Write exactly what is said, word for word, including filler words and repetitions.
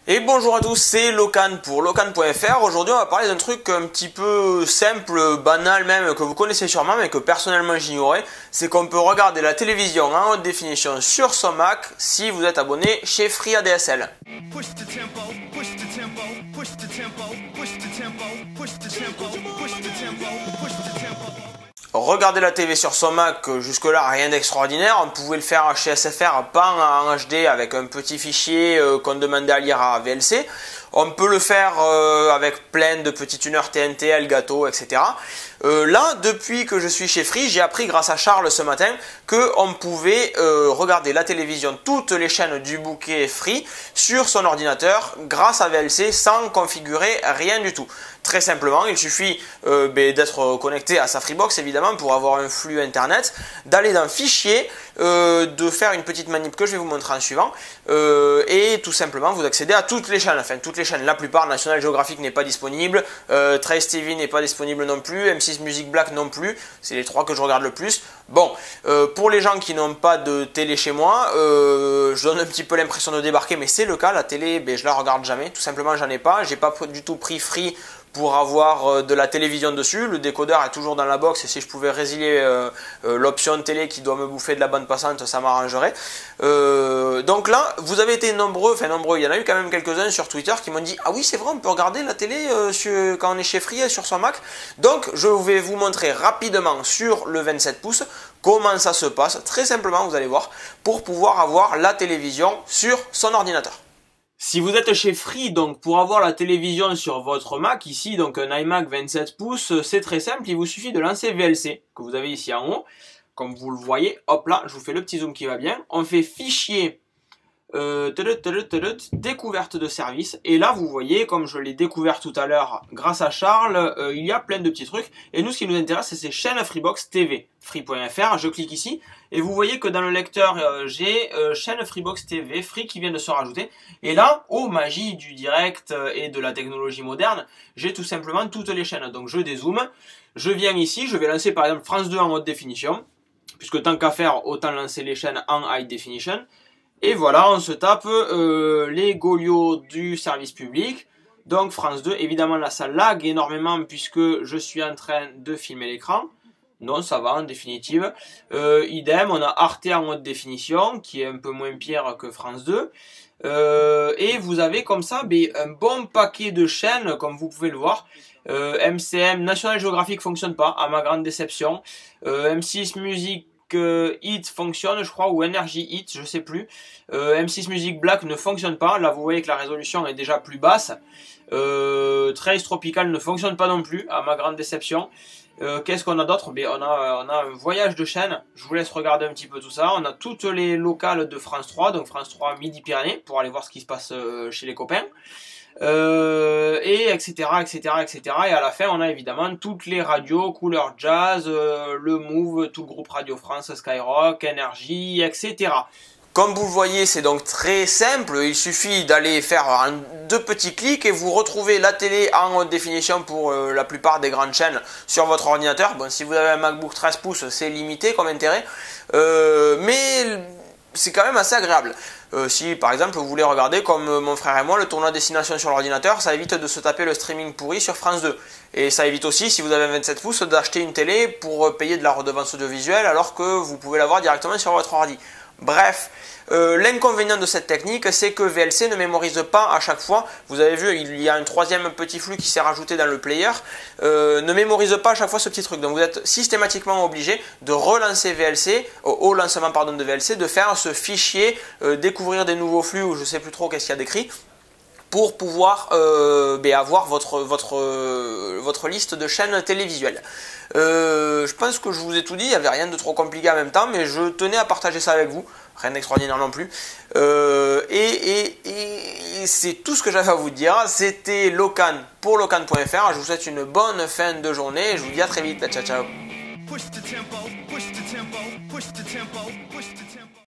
Et bonjour à tous, c'est Locan pour Locan point F R. Aujourd'hui on va parler d'un truc un petit peu simple, banal même, que vous connaissez sûrement mais que personnellement j'ignorais. C'est qu'on peut regarder la télévision en haute définition sur son Mac si vous êtes abonné chez Free A D S L. Regarder la télé sur son Mac, jusque là rien d'extraordinaire, on pouvait le faire chez S F R, pas en H D avec un petit fichier euh, qu'on demandait à lire à V L C. On peut le faire euh, avec plein de petits tuners T N T, Elgato, et cetera. Euh, là, depuis que je suis chez Free, j'ai appris grâce à Charles ce matin qu'on pouvait euh, regarder la télévision, toutes les chaînes du bouquet Free sur son ordinateur grâce à V L C sans configurer rien du tout. Très simplement, il suffit euh, d'être connecté à sa Freebox évidemment pour avoir un flux internet, d'aller dans Fichier, euh, de faire une petite manip que je vais vous montrer en suivant euh, et tout simplement vous accédez à toutes les chaînes, enfin toutes les chaînes, la plupart. National Geographic n'est pas disponible, euh, Trace T V n'est pas disponible non plus, M six Music Black non plus, c'est les trois que je regarde le plus. Bon, euh, pour les gens qui n'ont pas de télé chez moi, euh, je donne un petit peu l'impression de débarquer, mais c'est le cas, la télé, ben, je la regarde jamais, tout simplement j'en ai pas, j'ai pas du tout pris Free pour avoir de la télévision dessus. Le décodeur est toujours dans la box et si je pouvais résilier euh, euh, l'option télé qui doit me bouffer de la bande passante, ça m'arrangerait. Euh, donc là, vous avez été nombreux, enfin nombreux, il y en a eu quand même quelques-uns sur Twitter qui m'ont dit « Ah oui, c'est vrai, on peut regarder la télé euh, sur, quand on est chez Free sur son Mac ». Donc je vais vous montrer rapidement sur le vingt-sept pouces comment ça se passe, très simplement, vous allez voir, pour pouvoir avoir la télévision sur son ordinateur. Si vous êtes chez Free, donc pour avoir la télévision sur votre Mac, ici donc un iMac vingt-sept pouces, c'est très simple, il vous suffit de lancer V L C, que vous avez ici en haut, comme vous le voyez, hop là, je vous fais le petit zoom qui va bien, on fait fichier, euh, tadut, tadut, tadut, découverte de service, et là vous voyez, comme je l'ai découvert tout à l'heure grâce à Charles, euh, il y a plein de petits trucs, et nous ce qui nous intéresse c'est ces chaînes Freebox T V, free point F R, je clique ici, et vous voyez que dans le lecteur euh, j'ai euh, chaîne Freebox T V, Free qui vient de se rajouter, et là, oh magie du direct euh, et de la technologie moderne, j'ai tout simplement toutes les chaînes, donc je dézoome, je viens ici, je vais lancer par exemple France deux en haute définition, puisque tant qu'à faire, autant lancer les chaînes en high definition. Et voilà, on se tape euh, les Golio du service public. Donc France deux, évidemment là ça lag énormément puisque je suis en train de filmer l'écran. Non, ça va en définitive. Euh, idem, on a Arte en haute définition qui est un peu moins pire que France deux. Euh, et vous avez comme ça ben, un bon paquet de chaînes comme vous pouvez le voir. Euh, M C M, National Geographic fonctionne pas à ma grande déception. Euh, M six Music Euh, Hit fonctionne je crois, ou Energy Hit, je sais plus. euh, M six Music Black ne fonctionne pas, là vous voyez que la résolution est déjà plus basse. euh, Trace Tropical ne fonctionne pas non plus à ma grande déception. euh, qu'est-ce qu'on a d'autre? Ben, on, a, on a un voyage de chaîne, je vous laisse regarder un petit peu tout ça. On a toutes les locales de France trois, donc France trois Midi-Pyrénées pour aller voir ce qui se passe euh, chez les copains. Euh, et etc etc etc et à la fin on a évidemment toutes les radios couleur jazz, euh, le Move, tout le groupe Radio France, Skyrock, Énergie, etc. Comme vous le voyez, c'est donc très simple, il suffit d'aller faire un, deux petits clics et vous retrouvez la télé en haute définition pour euh, la plupart des grandes chaînes sur votre ordinateur. Bon, si vous avez un MacBook treize pouces, c'est limité comme intérêt, euh, mais c'est quand même assez agréable. Euh, si par exemple vous voulez regarder comme euh, mon frère et moi le tournoi destination sur l'ordinateur, ça évite de se taper le streaming pourri sur France deux. Et ça évite aussi, si vous avez un vingt-sept pouces, d'acheter une télé pour payer de la redevance audiovisuelle alors que vous pouvez l'avoir directement sur votre ordi. Bref, euh, l'inconvénient de cette technique, c'est que V L C ne mémorise pas à chaque fois. Vous avez vu, il y a un troisième petit flux qui s'est rajouté dans le player. Euh, ne mémorise pas à chaque fois ce petit truc. Donc vous êtes systématiquement obligé de relancer V L C, au, au lancement pardon, de V L C, de faire ce fichier, euh, découvrir des nouveaux flux ou je ne sais plus trop qu'est-ce qu'il y a d'écrit, pour pouvoir euh, ben, avoir votre, votre, euh, votre liste de chaînes télévisuelles. Euh, je pense que je vous ai tout dit, il n'y avait rien de trop compliqué en même temps, mais je tenais à partager ça avec vous, rien d'extraordinaire non plus. Euh, et et, et c'est tout ce que j'avais à vous dire, c'était Locan pour Locan point F R, je vous souhaite une bonne fin de journée, et je vous dis à très vite, ciao ciao.